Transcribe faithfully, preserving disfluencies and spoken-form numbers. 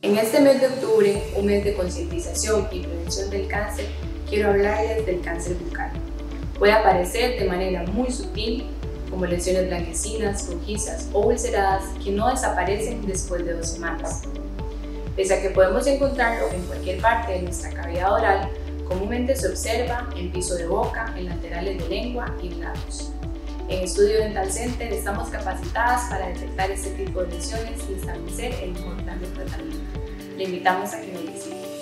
En este mes de octubre, un mes de concientización y prevención del cáncer, quiero hablarles del cáncer bucal. Puede aparecer de manera muy sutil, como lesiones blanquecinas, rojizas o ulceradas que no desaparecen después de dos semanas. Pese a que podemos encontrarlo en cualquier parte de nuestra cavidad oral, comúnmente se observa en piso de boca, en laterales de lengua y en labios. En Estudio Dental Center estamos capacitadas para detectar este tipo de lesiones y establecer el mejor plan de tratamiento. Le invitamos a que nos visite.